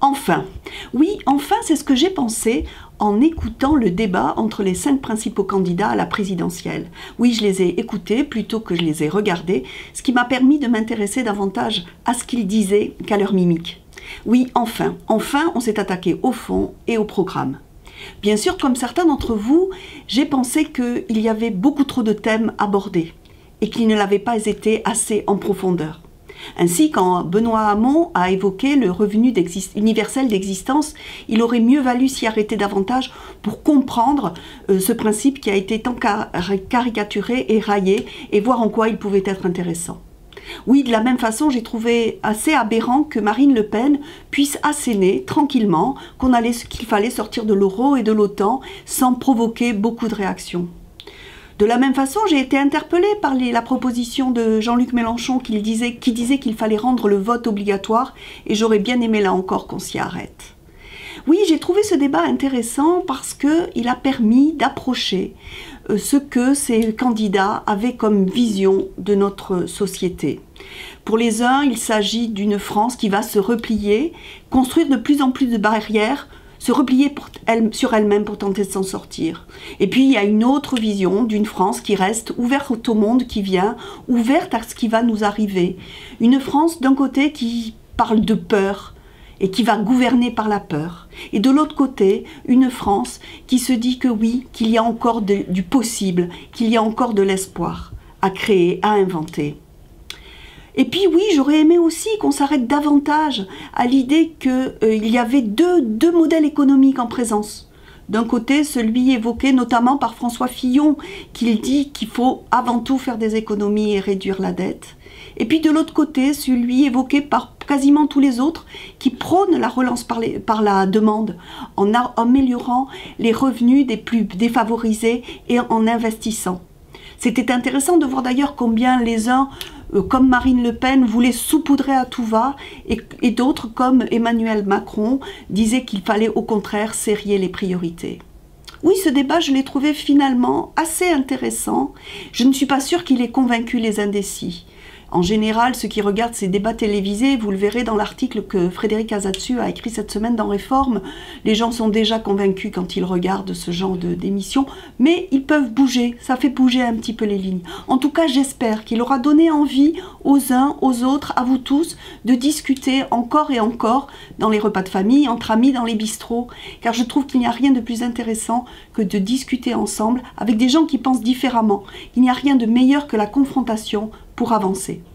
Enfin, oui, enfin, c'est ce que j'ai pensé en écoutant le débat entre les 5 principaux candidats à la présidentielle. Oui, je les ai écoutés plutôt que je les ai regardés, ce qui m'a permis de m'intéresser davantage à ce qu'ils disaient qu'à leur mimique. Oui, enfin, on s'est attaqué au fond et au programme. Bien sûr, comme certains d'entre vous, j'ai pensé qu'il y avait beaucoup trop de thèmes abordés et qu'ils ne l'avaient pas été assez en profondeur. Ainsi, quand Benoît Hamon a évoqué le revenu universel d'existence, il aurait mieux valu s'y arrêter davantage pour comprendre ce principe qui a été tant caricaturé et raillé et voir en quoi il pouvait être intéressant. Oui, de la même façon, j'ai trouvé assez aberrant que Marine Le Pen puisse asséner tranquillement qu'il fallait sortir de l'euro et de l'OTAN sans provoquer beaucoup de réactions. De la même façon, j'ai été interpellée par la proposition de Jean-Luc Mélenchon qui disait qu'il fallait rendre le vote obligatoire et j'aurais bien aimé là encore qu'on s'y arrête. Oui, j'ai trouvé ce débat intéressant parce qu'il a permis d'approcher ce que ces candidats avaient comme vision de notre société. Pour les uns, il s'agit d'une France qui va se replier, construire de plus en plus de barrières, se replier sur elle-même pour tenter de s'en sortir. Et puis il y a une autre vision d'une France qui reste ouverte au monde qui vient, ouverte à ce qui va nous arriver. Une France d'un côté qui parle de peur et qui va gouverner par la peur. Et de l'autre côté, une France qui se dit que oui, qu'il y a encore du possible, qu'il y a encore de l'espoir à créer, à inventer. Et puis oui, j'aurais aimé aussi qu'on s'arrête davantage à l'idée qu'il y avait deux modèles économiques en présence. D'un côté, celui évoqué notamment par François Fillon, qui dit qu'il faut avant tout faire des économies et réduire la dette. Et puis de l'autre côté, celui évoqué par quasiment tous les autres, qui prônent la relance par la demande, en améliorant les revenus des plus défavorisés et en investissant. C'était intéressant de voir d'ailleurs combien les uns, comme Marine Le Pen, voulaient saupoudrer à tout va, et d'autres, comme Emmanuel Macron, disaient qu'il fallait au contraire serrer les priorités. Oui, ce débat, je l'ai trouvé finalement assez intéressant. Je ne suis pas sûre qu'il ait convaincu les indécis. En général, ceux qui regardent ces débats télévisés, vous le verrez dans l'article que Frédéric Azatsu a écrit cette semaine dans Réforme, les gens sont déjà convaincus quand ils regardent ce genre d'émission, mais ils peuvent bouger, ça fait bouger un petit peu les lignes. En tout cas, j'espère qu'il aura donné envie aux uns, aux autres, à vous tous, de discuter encore et encore dans les repas de famille, entre amis, dans les bistrots, car je trouve qu'il n'y a rien de plus intéressant que de discuter ensemble avec des gens qui pensent différemment. Il n'y a rien de meilleur que la confrontation pour avancer.